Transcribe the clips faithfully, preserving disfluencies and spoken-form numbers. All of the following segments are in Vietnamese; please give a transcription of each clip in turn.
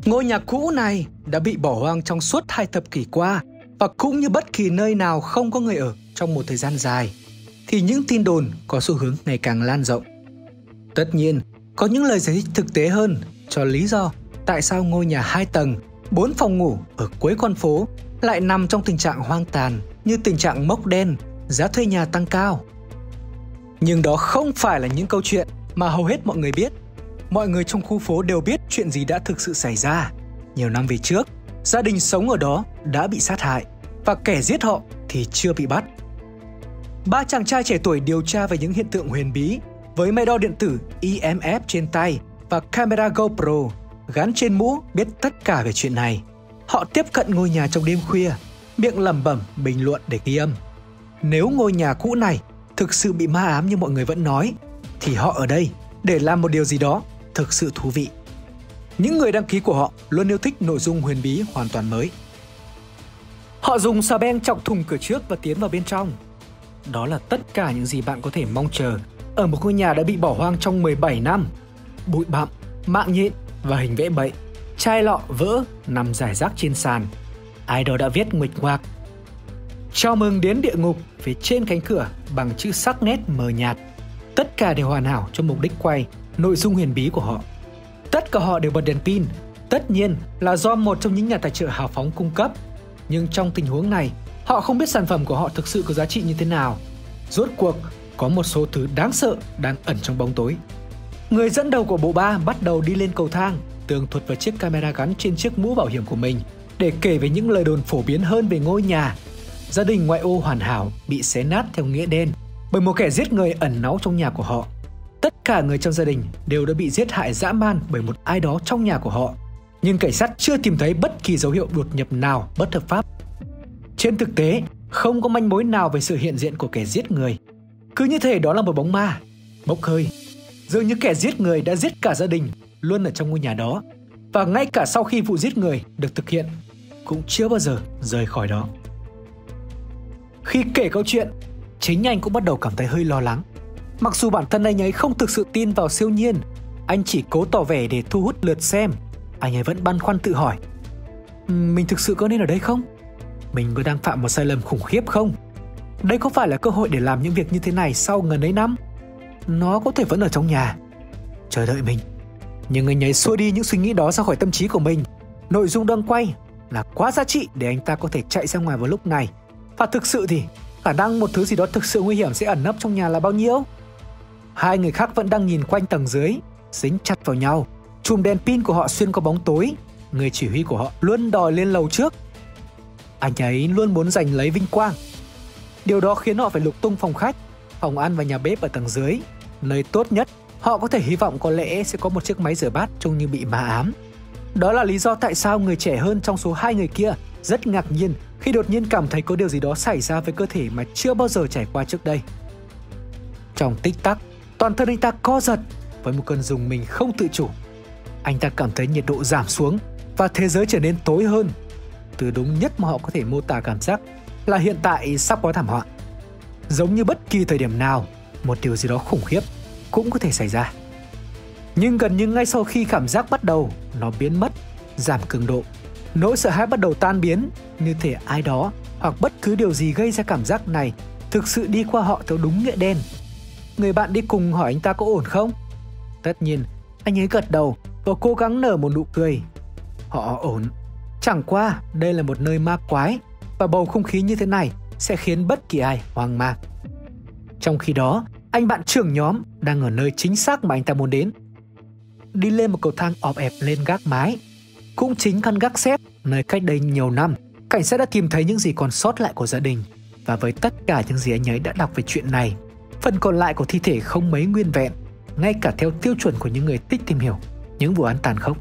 Ngôi nhà cũ này đã bị bỏ hoang trong suốt hai thập kỷ qua, và cũng như bất kỳ nơi nào không có người ở trong một thời gian dài, thì những tin đồn có xu hướng ngày càng lan rộng. Tất nhiên, có những lời giải thích thực tế hơn cho lý do tại sao ngôi nhà hai tầng, bốn phòng ngủ ở cuối con phố lại nằm trong tình trạng hoang tàn, như tình trạng mốc đen, giá thuê nhà tăng cao. Nhưng đó không phải là những câu chuyện mà hầu hết mọi người biết. Mọi người trong khu phố đều biết chuyện gì đã thực sự xảy ra. Nhiều năm về trước, gia đình sống ở đó đã bị sát hại, và kẻ giết họ thì chưa bị bắt. Ba chàng trai trẻ tuổi điều tra về những hiện tượng huyền bí với máy đo điện tử E M F trên tay và camera GoPro gắn trên mũ biết tất cả về chuyện này. Họ tiếp cận ngôi nhà trong đêm khuya, miệng lẩm bẩm bình luận để ghi âm. Nếu ngôi nhà cũ này thực sự bị ma ám như mọi người vẫn nói, thì họ ở đây để làm một điều gì đó thực sự thú vị. Những người đăng ký của họ luôn yêu thích nội dung huyền bí hoàn toàn mới. Họ dùng xà beng chọc thùng cửa trước và tiến vào bên trong. Đó là tất cả những gì bạn có thể mong chờ ở một ngôi nhà đã bị bỏ hoang trong mười bảy năm. Bụi bặm, mạng nhện và hình vẽ bậy, chai lọ vỡ nằm rải rác trên sàn. Ai đó đã viết nguệch ngoạc: "Chào mừng đến địa ngục" phía trên cánh cửa bằng chữ sắc nét mờ nhạt. Tất cả đều hoàn hảo cho mục đích quay nội dung huyền bí của họ. Tất cả họ đều bật đèn pin, tất nhiên là do một trong những nhà tài trợ hào phóng cung cấp. Nhưng trong tình huống này, họ không biết sản phẩm của họ thực sự có giá trị như thế nào. Rốt cuộc, có một số thứ đáng sợ đang ẩn trong bóng tối. Người dẫn đầu của bộ ba bắt đầu đi lên cầu thang, tường thuật vào chiếc camera gắn trên chiếc mũ bảo hiểm của mình để kể về những lời đồn phổ biến hơn về ngôi nhà. Gia đình ngoại ô hoàn hảo bị xé nát theo nghĩa đen bởi một kẻ giết người ẩn náu trong nhà của họ. Tất cả người trong gia đình đều đã bị giết hại dã man bởi một ai đó trong nhà của họ. Nhưng cảnh sát chưa tìm thấy bất kỳ dấu hiệu đột nhập nào bất hợp pháp. Trên thực tế, không có manh mối nào về sự hiện diện của kẻ giết người. Cứ như thể đó là một bóng ma, bốc hơi. Dường như kẻ giết người đã giết cả gia đình luôn ở trong ngôi nhà đó. Và ngay cả sau khi vụ giết người được thực hiện, cũng chưa bao giờ rời khỏi đó. Khi kể câu chuyện, chính anh cũng bắt đầu cảm thấy hơi lo lắng. Mặc dù bản thân anh ấy không thực sự tin vào siêu nhiên, anh chỉ cố tỏ vẻ để thu hút lượt xem. Anh ấy vẫn băn khoăn tự hỏi: mình thực sự có nên ở đây không? Mình có đang phạm một sai lầm khủng khiếp không? Đây có phải là cơ hội để làm những việc như thế này sau ngần ấy năm? Nó có thể vẫn ở trong nhà, chờ đợi mình. Nhưng anh ấy xua đi những suy nghĩ đó ra khỏi tâm trí của mình. Nội dung đang quay là quá giá trị để anh ta có thể chạy ra ngoài vào lúc này. Và thực sự thì khả năng một thứ gì đó thực sự nguy hiểm sẽ ẩn nấp trong nhà là bao nhiêu? Hai người khác vẫn đang nhìn quanh tầng dưới, dính chặt vào nhau. Chùm đèn pin của họ xuyên qua bóng tối. Người chỉ huy của họ luôn đòi lên lầu trước. Anh ấy luôn muốn giành lấy vinh quang. Điều đó khiến họ phải lục tung phòng khách, phòng ăn và nhà bếp ở tầng dưới, nơi tốt nhất họ có thể hy vọng có lẽ sẽ có một chiếc máy rửa bát trông như bị ma ám. Đó là lý do tại sao người trẻ hơn trong số hai người kia rất ngạc nhiên khi đột nhiên cảm thấy có điều gì đó xảy ra với cơ thể mà chưa bao giờ trải qua trước đây. Trong tích tắc, toàn thân anh ta co giật với một cơn rùng mình không tự chủ. Anh ta cảm thấy nhiệt độ giảm xuống và thế giới trở nên tối hơn. Từ đúng nhất mà họ có thể mô tả cảm giác là hiện tại sắp có thảm họa. Giống như bất kỳ thời điểm nào, một điều gì đó khủng khiếp cũng có thể xảy ra. Nhưng gần như ngay sau khi cảm giác bắt đầu, nó biến mất, giảm cường độ. Nỗi sợ hãi bắt đầu tan biến, như thể ai đó hoặc bất cứ điều gì gây ra cảm giác này thực sự đi qua họ theo đúng nghĩa đen. Người bạn đi cùng hỏi anh ta có ổn không? Tất nhiên, anh ấy gật đầu và cố gắng nở một nụ cười. Họ ổn. Chẳng qua đây là một nơi ma quái và bầu không khí như thế này sẽ khiến bất kỳ ai hoang mang. Trong khi đó, anh bạn trưởng nhóm đang ở nơi chính xác mà anh ta muốn đến. Đi lên một cầu thang ọp ẹp lên gác mái. Cũng chính căn gác xếp nơi cách đây nhiều năm, cảnh sát đã tìm thấy những gì còn sót lại của gia đình. Và với tất cả những gì anh ấy đã đọc về chuyện này, phần còn lại của thi thể không mấy nguyên vẹn, ngay cả theo tiêu chuẩn của những người thích tìm hiểu những vụ án tàn khốc.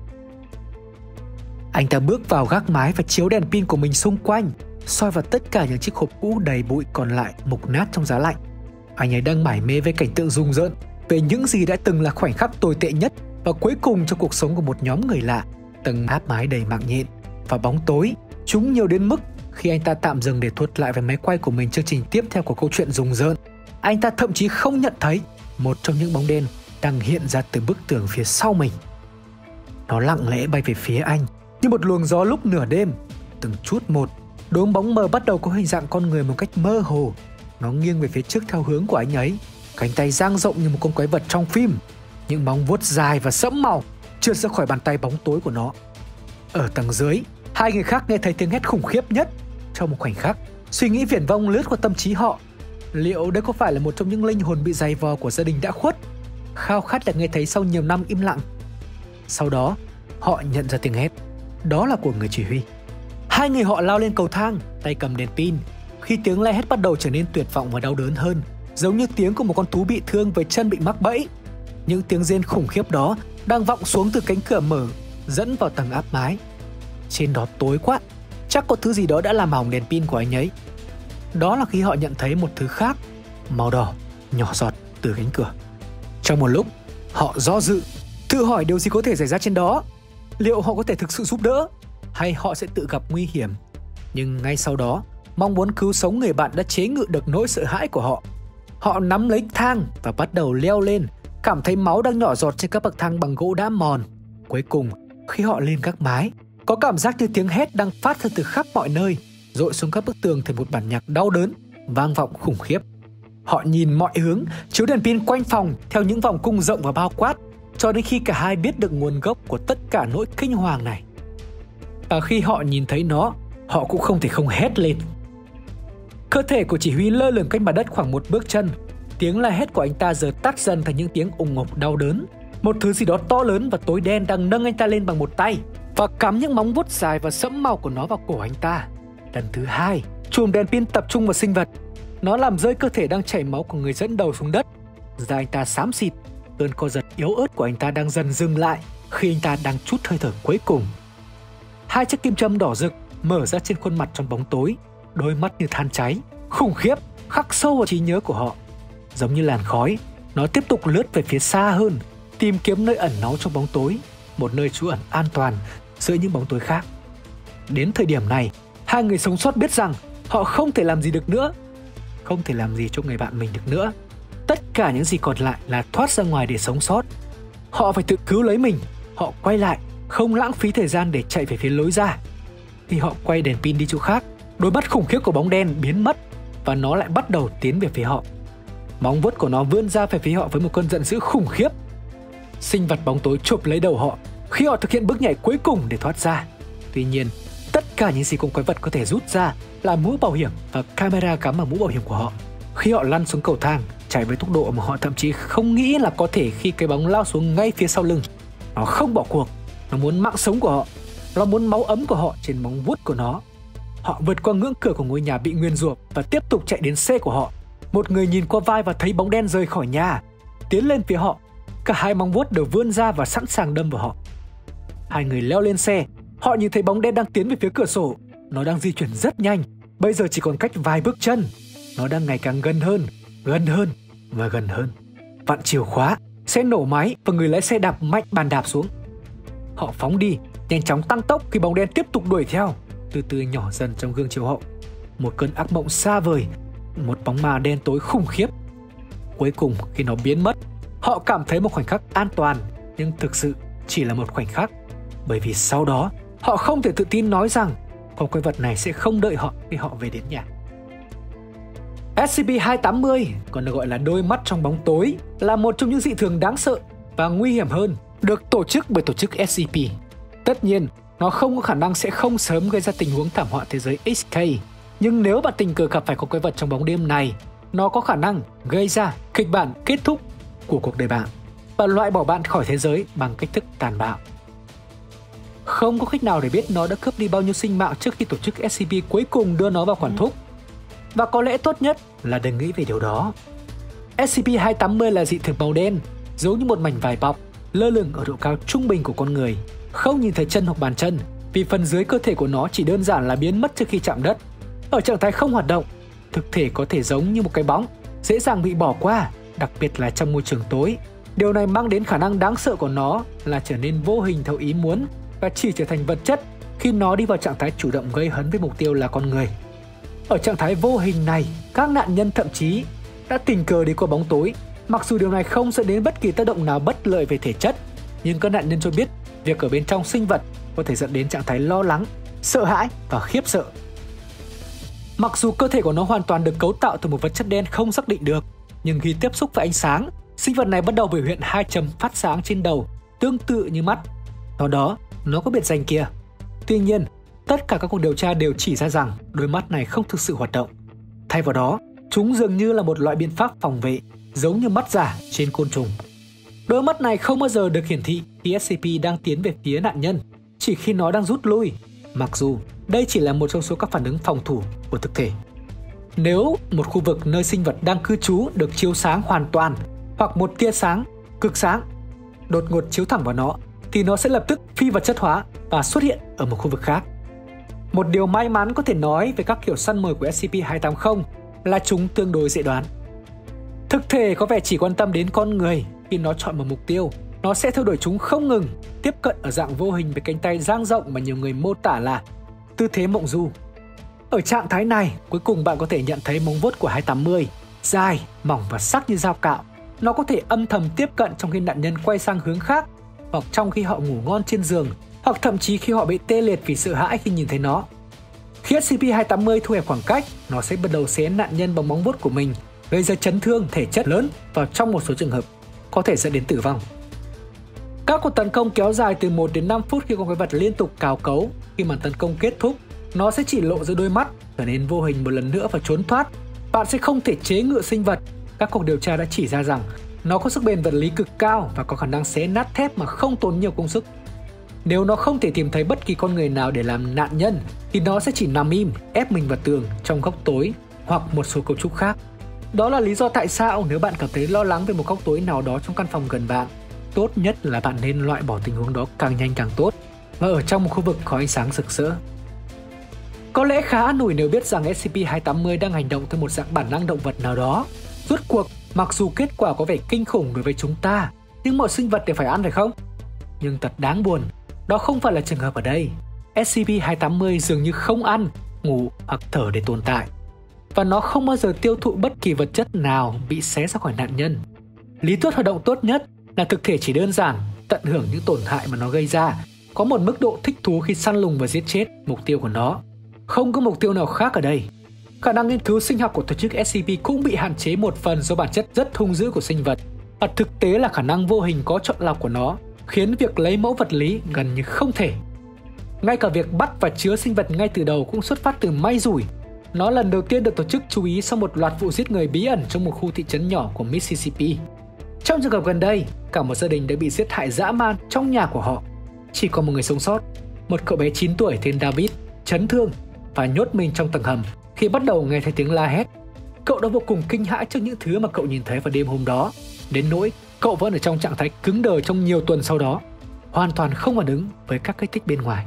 Anh ta bước vào gác mái và chiếu đèn pin của mình xung quanh, soi vào tất cả những chiếc hộp cũ đầy bụi còn lại mục nát trong giá lạnh. Anh ấy đang mải mê với cảnh tượng rùng rợn về những gì đã từng là khoảnh khắc tồi tệ nhất và cuối cùng trong cuộc sống của một nhóm người lạ. Tầng áp mái đầy mạng nhện và bóng tối, chúng nhiều đến mức khi anh ta tạm dừng để thuật lại với máy quay của mình chương trình tiếp theo của câu chuyện rùng rợn, anh ta thậm chí không nhận thấy một trong những bóng đen đang hiện ra từ bức tường phía sau mình. Nó lặng lẽ bay về phía anh Như một luồng gió lúc nửa đêm, từng chút một, đốm bóng mờ bắt đầu có hình dạng con người một cách mơ hồ. Nó nghiêng về phía trước theo hướng của anh ấy, cánh tay dang rộng như một con quái vật trong phim. Những móng vuốt dài và sẫm màu trượt ra khỏi bàn tay bóng tối của nó. Ở tầng dưới, hai người khác nghe thấy tiếng hét khủng khiếp nhất. Trong một khoảnh khắc, suy nghĩ viển vông lướt qua tâm trí họ. Liệu đây có phải là một trong những linh hồn bị giày vò của gia đình đã khuất, khao khát được nghe thấy sau nhiều năm im lặng? Sau đó, họ nhận ra tiếng hét. Đó là của người chỉ huy. Hai người họ lao lên cầu thang, tay cầm đèn pin. Khi tiếng la hét bắt đầu trở nên tuyệt vọng và đau đớn hơn, giống như tiếng của một con thú bị thương với chân bị mắc bẫy. Những tiếng rên khủng khiếp đó đang vọng xuống từ cánh cửa mở, dẫn vào tầng áp mái. Trên đó tối quá, chắc có thứ gì đó đã làm hỏng đèn pin của anh ấy. Đó là khi họ nhận thấy một thứ khác, màu đỏ, nhỏ giọt từ cánh cửa. Trong một lúc, họ do dự, tự hỏi điều gì có thể xảy ra trên đó. Liệu họ có thể thực sự giúp đỡ, hay họ sẽ tự gặp nguy hiểm? Nhưng ngay sau đó, mong muốn cứu sống người bạn đã chế ngự được nỗi sợ hãi của họ. Họ nắm lấy thang và bắt đầu leo lên, cảm thấy máu đang nhỏ giọt trên các bậc thang bằng gỗ đã mòn. Cuối cùng, khi họ lên các mái, có cảm giác như tiếng hét đang phát ra từ khắp mọi nơi, dội xuống các bức tường thành một bản nhạc đau đớn, vang vọng khủng khiếp. Họ nhìn mọi hướng, chiếu đèn pin quanh phòng theo những vòng cung rộng và bao quát, cho đến khi cả hai biết được nguồn gốc của tất cả nỗi kinh hoàng này. Và khi họ nhìn thấy nó, họ cũng không thể không hét lên. Cơ thể của chỉ huy lơ lửng cách mặt đất khoảng một bước chân. Tiếng la hét của anh ta giờ tắt dần thành những tiếng ùng ục đau đớn. Một thứ gì đó to lớn và tối đen đang nâng anh ta lên bằng một tay và cắm những móng vuốt dài và sẫm màu của nó vào cổ anh ta. Lần thứ hai, chùm đèn pin tập trung vào sinh vật. Nó làm rơi cơ thể đang chảy máu của người dẫn đầu xuống đất. Da anh ta xám xịt. Cơn co giật yếu ớt của anh ta đang dần dừng lại khi anh ta đang trút hơi thở cuối cùng. Hai chiếc kim châm đỏ rực mở ra trên khuôn mặt trong bóng tối, đôi mắt như than cháy, khủng khiếp, khắc sâu vào trí nhớ của họ. Giống như làn khói, nó tiếp tục lướt về phía xa hơn, tìm kiếm nơi ẩn náu trong bóng tối, một nơi trú ẩn an toàn giữa những bóng tối khác. Đến thời điểm này, hai người sống sót biết rằng họ không thể làm gì được nữa, không thể làm gì cho người bạn mình được nữa. Tất cả những gì còn lại là thoát ra ngoài để sống sót. Họ phải tự cứu lấy mình. Họ quay lại, không lãng phí thời gian để chạy về phía lối ra. Khi họ quay đèn pin đi chỗ khác, đôi mắt khủng khiếp của bóng đen biến mất và nó lại bắt đầu tiến về phía họ. Móng vuốt của nó vươn ra về phía họ với một cơn giận dữ khủng khiếp. Sinh vật bóng tối chộp lấy đầu họ khi họ thực hiện bước nhảy cuối cùng để thoát ra. Tuy nhiên, tất cả những gì con quái vật có thể rút ra là mũ bảo hiểm và camera cắm vào mũ bảo hiểm của họ. Khi họ lăn xuống cầu thang, chạy với tốc độ mà họ thậm chí không nghĩ là có thể khi cái bóng lao xuống ngay phía sau lưng. Nó không bỏ cuộc, nó muốn mạng sống của họ, nó muốn máu ấm của họ trên móng vuốt của nó. Họ vượt qua ngưỡng cửa của ngôi nhà bị nguyền rủa và tiếp tục chạy đến xe của họ. Một người nhìn qua vai và thấy bóng đen rời khỏi nhà, tiến lên phía họ. Cả hai móng vuốt đều vươn ra và sẵn sàng đâm vào họ. Hai người leo lên xe. Họ nhìn thấy bóng đen đang tiến về phía cửa sổ. Nó đang di chuyển rất nhanh, bây giờ chỉ còn cách vài bước chân. Nó đang ngày càng gần hơn, gần hơn và gần hơn. Vặn chìa khóa, xe nổ máy và người lái xe đạp mạnh bàn đạp xuống. Họ phóng đi, nhanh chóng tăng tốc khi bóng đen tiếp tục đuổi theo, từ từ nhỏ dần trong gương chiếu hậu. Một cơn ác mộng xa vời, một bóng ma đen tối khủng khiếp. Cuối cùng khi nó biến mất, họ cảm thấy một khoảnh khắc an toàn, nhưng thực sự chỉ là một khoảnh khắc. Bởi vì sau đó, họ không thể tự tin nói rằng con quái vật này sẽ không đợi họ khi họ về đến nhà. ét xê pê hai tám mươi, còn được gọi là đôi mắt trong bóng tối, là một trong những dị thường đáng sợ và nguy hiểm hơn được tổ chức bởi tổ chức ét xê pê. Tất nhiên, nó không có khả năng sẽ không sớm gây ra tình huống thảm họa thế giới ích cây. Nhưng nếu bạn tình cờ gặp phải con quái vật trong bóng đêm này, nó có khả năng gây ra kịch bản kết thúc của cuộc đời bạn và loại bỏ bạn khỏi thế giới bằng cách thức tàn bạo. Không có cách nào để biết nó đã cướp đi bao nhiêu sinh mạng trước khi tổ chức ét xê pê cuối cùng đưa nó vào quản thúc. Và có lẽ tốt nhất là đừng nghĩ về điều đó. ét xê pê hai tám mươi là dị thường màu đen, giống như một mảnh vải bọc, lơ lửng ở độ cao trung bình của con người. Không nhìn thấy chân hoặc bàn chân, vì phần dưới cơ thể của nó chỉ đơn giản là biến mất trước khi chạm đất. Ở trạng thái không hoạt động, thực thể có thể giống như một cái bóng, dễ dàng bị bỏ qua, đặc biệt là trong môi trường tối. Điều này mang đến khả năng đáng sợ của nó là trở nên vô hình theo ý muốn và chỉ trở thành vật chất khi nó đi vào trạng thái chủ động gây hấn với mục tiêu là con người. Ở trạng thái vô hình này, các nạn nhân thậm chí đã tình cờ đi qua bóng tối. Mặc dù điều này không dẫn đến bất kỳ tác động nào bất lợi về thể chất, nhưng các nạn nhân cho biết việc ở bên trong sinh vật có thể dẫn đến trạng thái lo lắng, sợ hãi và khiếp sợ. Mặc dù cơ thể của nó hoàn toàn được cấu tạo từ một vật chất đen không xác định được, nhưng khi tiếp xúc với ánh sáng, sinh vật này bắt đầu biểu hiện hai chấm phát sáng trên đầu, tương tự như mắt. Do đó, nó có biệt danh kia. Tuy nhiên, tất cả các cuộc điều tra đều chỉ ra rằng đôi mắt này không thực sự hoạt động. Thay vào đó, chúng dường như là một loại biện pháp phòng vệ, giống như mắt giả trên côn trùng. Đôi mắt này không bao giờ được hiển thị khi ét xê pê đang tiến về phía nạn nhân, chỉ khi nó đang rút lui, mặc dù đây chỉ là một trong số các phản ứng phòng thủ của thực thể. Nếu một khu vực nơi sinh vật đang cư trú được chiếu sáng hoàn toàn, hoặc một tia sáng, cực sáng, đột ngột chiếu thẳng vào nó, thì nó sẽ lập tức phi vật chất hóa và xuất hiện ở một khu vực khác. Một điều may mắn có thể nói về các kiểu săn mồi của ét xê pê hai tám không là chúng tương đối dễ đoán. Thực thể có vẻ chỉ quan tâm đến con người. Khi nó chọn một mục tiêu, nó sẽ theo đuổi chúng không ngừng, tiếp cận ở dạng vô hình với cánh tay dang rộng mà nhiều người mô tả là tư thế mộng du. Ở trạng thái này, cuối cùng bạn có thể nhận thấy móng vuốt của hai tám không dài, mỏng và sắc như dao cạo. Nó có thể âm thầm tiếp cận trong khi nạn nhân quay sang hướng khác, hoặc trong khi họ ngủ ngon trên giường, hoặc thậm chí khi họ bị tê liệt vì sợ hãi khi nhìn thấy nó. Khi ét xê pê hai tám không thu hẹp khoảng cách, nó sẽ bắt đầu xé nạn nhân bằng móng vuốt của mình, gây ra chấn thương thể chất lớn và trong một số trường hợp có thể dẫn đến tử vong. Các cuộc tấn công kéo dài từ một đến năm phút khi con quái vật liên tục cào cấu. Khi màn tấn công kết thúc, nó sẽ chỉ lộ ra đôi mắt, trở nên vô hình một lần nữa và trốn thoát. Bạn sẽ không thể chế ngự sinh vật. Các cuộc điều tra đã chỉ ra rằng nó có sức bền vật lý cực cao và có khả năng xé nát thép mà không tốn nhiều công sức. Nếu nó không thể tìm thấy bất kỳ con người nào để làm nạn nhân, thì nó sẽ chỉ nằm im, ép mình vào tường trong góc tối hoặc một số cấu trúc khác. Đó là lý do tại sao nếu bạn cảm thấy lo lắng về một góc tối nào đó trong căn phòng gần bạn, tốt nhất là bạn nên loại bỏ tình huống đó càng nhanh càng tốt và ở trong một khu vực có ánh sáng rực rỡ. Có lẽ khá an ủi nếu biết rằng ét xê pê hai tám không đang hành động theo một dạng bản năng động vật nào đó. Rốt cuộc, mặc dù kết quả có vẻ kinh khủng đối với chúng ta, nhưng mọi sinh vật đều phải ăn phải không? Nhưng thật đáng buồn, đó không phải là trường hợp ở đây. ét xê pê hai tám không dường như không ăn, ngủ hoặc thở để tồn tại. Và nó không bao giờ tiêu thụ bất kỳ vật chất nào bị xé ra khỏi nạn nhân. Lý thuyết hoạt động tốt nhất là thực thể chỉ đơn giản tận hưởng những tổn hại mà nó gây ra, có một mức độ thích thú khi săn lùng và giết chết mục tiêu của nó. Không có mục tiêu nào khác ở đây. Khả năng nghiên cứu sinh học của tổ chức ét xê pê cũng bị hạn chế một phần do bản chất rất hung dữ của sinh vật. Và thực tế là khả năng vô hình có chọn lọc của nó khiến việc lấy mẫu vật lý gần như không thể. Ngay cả việc bắt và chứa sinh vật ngay từ đầu cũng xuất phát từ may rủi. Nó lần đầu tiên được tổ chức chú ý sau một loạt vụ giết người bí ẩn trong một khu thị trấn nhỏ của Mississippi. Trong trường hợp gần đây, cả một gia đình đã bị giết hại dã man trong nhà của họ. Chỉ có một người sống sót, một cậu bé chín tuổi tên David, chấn thương và nhốt mình trong tầng hầm khi bắt đầu nghe thấy tiếng la hét. Cậu đã vô cùng kinh hãi trước những thứ mà cậu nhìn thấy vào đêm hôm đó, đến nỗi cậu vẫn ở trong trạng thái cứng đờ trong nhiều tuần sau đó, hoàn toàn không phản ứng với các kích thích bên ngoài.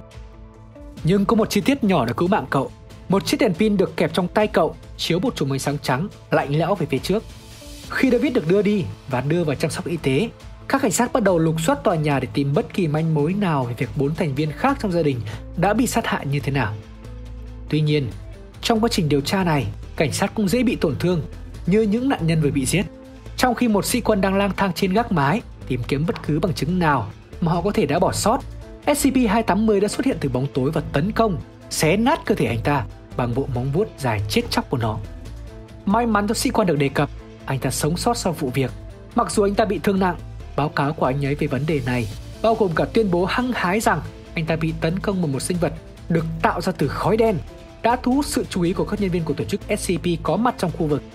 Nhưng có một chi tiết nhỏ đã cứu mạng cậu. Một chiếc đèn pin được kẹp trong tay cậu chiếu một chùm ánh sáng trắng lạnh lẽo về phía trước. Khi David được đưa đi và đưa vào chăm sóc y tế, các cảnh sát bắt đầu lục soát tòa nhà để tìm bất kỳ manh mối nào về việc bốn thành viên khác trong gia đình đã bị sát hại như thế nào. Tuy nhiên, trong quá trình điều tra này, cảnh sát cũng dễ bị tổn thương như những nạn nhân vừa bị giết, trong khi một sĩ quan đang lang thang trên gác mái tìm kiếm bất cứ bằng chứng nào mà họ có thể đã bỏ sót. ét xê pê hai tám không đã xuất hiện từ bóng tối và tấn công, xé nát cơ thể anh ta bằng bộ móng vuốt dài chết chóc của nó. May mắn cho sĩ quan được đề cập, anh ta sống sót sau vụ việc. Mặc dù anh ta bị thương nặng, báo cáo của anh ấy về vấn đề này bao gồm cả tuyên bố hăng hái rằng anh ta bị tấn công bởi một sinh vật được tạo ra từ khói đen, đã thu hút sự chú ý của các nhân viên của tổ chức ét xê pê có mặt trong khu vực.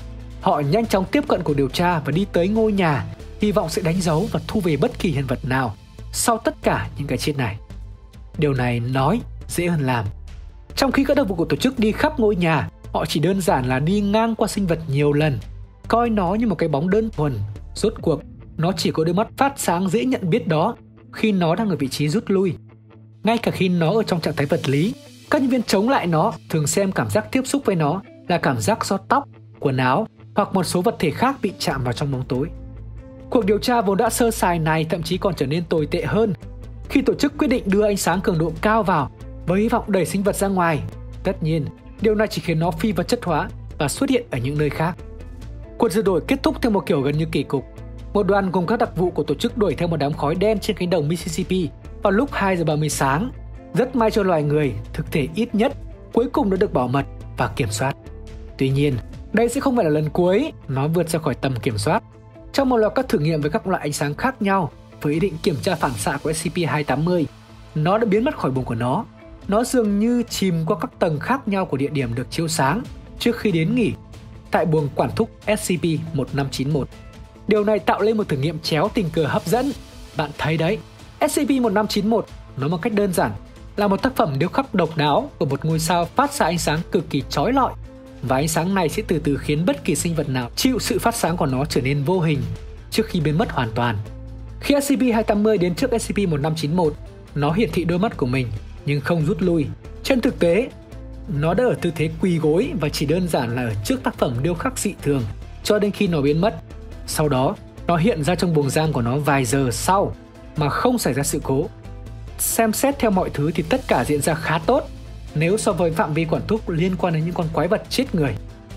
Họ nhanh chóng tiếp cận cuộc điều tra và đi tới ngôi nhà, hy vọng sẽ đánh dấu và thu về bất kỳ hiện vật nào sau tất cả những cái chết này. Điều này nói dễ hơn làm. Trong khi các đặc vụ của tổ chức đi khắp ngôi nhà, họ chỉ đơn giản là đi ngang qua sinh vật nhiều lần, coi nó như một cái bóng đơn thuần. Rốt cuộc, nó chỉ có đôi mắt phát sáng dễ nhận biết đó khi nó đang ở vị trí rút lui. Ngay cả khi nó ở trong trạng thái vật lý, các nhân viên chống lại nó thường xem cảm giác tiếp xúc với nó là cảm giác do tóc, quần áo hoặc một số vật thể khác bị chạm vào trong bóng tối. Cuộc điều tra vốn đã sơ sài này thậm chí còn trở nên tồi tệ hơn khi tổ chức quyết định đưa ánh sáng cường độ cao vào với hy vọng đẩy sinh vật ra ngoài. Tất nhiên, điều này chỉ khiến nó phi vật chất hóa và xuất hiện ở những nơi khác. Cuộc rượt đuổi kết thúc theo một kiểu gần như kỳ cục. Một đoàn cùng các đặc vụ của tổ chức đuổi theo một đám khói đen trên cánh đồng Mississippi vào lúc hai giờ ba mươi sáng. Rất may cho loài người, thực thể ít nhất cuối cùng đã được bảo mật và kiểm soát. Tuy nhiên, đây sẽ không phải là lần cuối nó vượt ra khỏi tầm kiểm soát. Trong một loạt các thử nghiệm với các loại ánh sáng khác nhau với ý định kiểm tra phản xạ của S C P hai tám mươi, nó đã biến mất khỏi buồng của nó. Nó dường như chìm qua các tầng khác nhau của địa điểm được chiếu sáng trước khi đến nghỉ tại buồng quản thúc S C P một năm chín một. Điều này tạo lên một thử nghiệm chéo tình cờ hấp dẫn. Bạn thấy đấy, S C P một năm chín một nói một cách đơn giản là một tác phẩm điêu khắc độc đáo của một ngôi sao phát ra ánh sáng cực kỳ chói lọi, và ánh sáng này sẽ từ từ khiến bất kỳ sinh vật nào chịu sự phát sáng của nó trở nên vô hình trước khi biến mất hoàn toàn. Khi S C P hai tám mươi đến trước S C P một năm chín một, nó hiển thị đôi mắt của mình nhưng không rút lui. Trên thực tế, nó đã ở tư thế quỳ gối và chỉ đơn giản là ở trước tác phẩm điêu khắc dị thường cho đến khi nó biến mất. Sau đó, nó hiện ra trong buồng giam của nó vài giờ sau mà không xảy ra sự cố. Xem xét theo mọi thứ thì tất cả diễn ra khá tốt nếu so với phạm vi quản thúc liên quan đến những con quái vật chết người.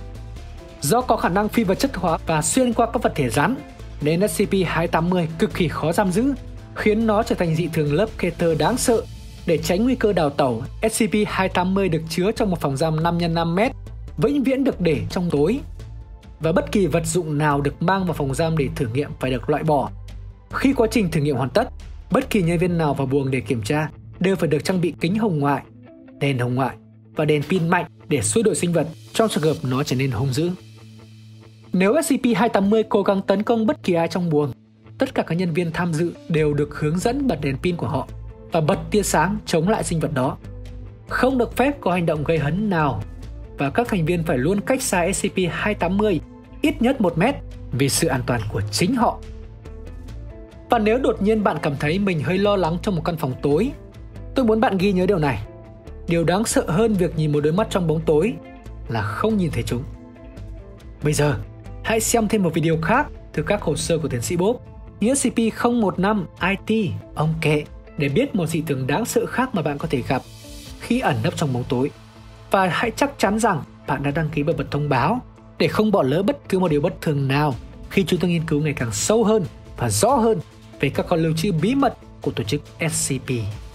Do có khả năng phi vật chất hóa và xuyên qua các vật thể rắn, nên S C P hai tám mươi cực kỳ khó giam giữ, khiến nó trở thành dị thường lớp Keter đáng sợ. Để tránh nguy cơ đào tẩu, S C P hai tám mươi được chứa trong một phòng giam năm nhân năm mét, vĩnh viễn được để trong tối. Và bất kỳ vật dụng nào được mang vào phòng giam để thử nghiệm phải được loại bỏ. Khi quá trình thử nghiệm hoàn tất, bất kỳ nhân viên nào vào buồng để kiểm tra đều phải được trang bị kính hồng ngoại, đèn hồng ngoại và đèn pin mạnh để xua đuổi sinh vật trong trường hợp nó trở nên hung dữ. Nếu S C P hai tám mươi cố gắng tấn công bất kỳ ai trong buồng, tất cả các nhân viên tham dự đều được hướng dẫn bật đèn pin của họ và bật tia sáng chống lại sinh vật đó. Không được phép có hành động gây hấn nào, và các thành viên phải luôn cách xa S C P hai tám mươi ít nhất một mét vì sự an toàn của chính họ. Và nếu đột nhiên bạn cảm thấy mình hơi lo lắng trong một căn phòng tối, tôi muốn bạn ghi nhớ điều này. Điều đáng sợ hơn việc nhìn một đôi mắt trong bóng tối là không nhìn thấy chúng. Bây giờ, hãy xem thêm một video khác từ các hồ sơ của tiến sĩ Bob, như S C P không một năm I T, ông kệ, để biết một dị thường đáng sợ khác mà bạn có thể gặp khi ẩn nấp trong bóng tối. Và hãy chắc chắn rằng bạn đã đăng ký và bật thông báo để không bỏ lỡ bất cứ một điều bất thường nào khi chúng tôi nghiên cứu ngày càng sâu hơn và rõ hơn về các con lưu trữ bí mật của tổ chức S C P.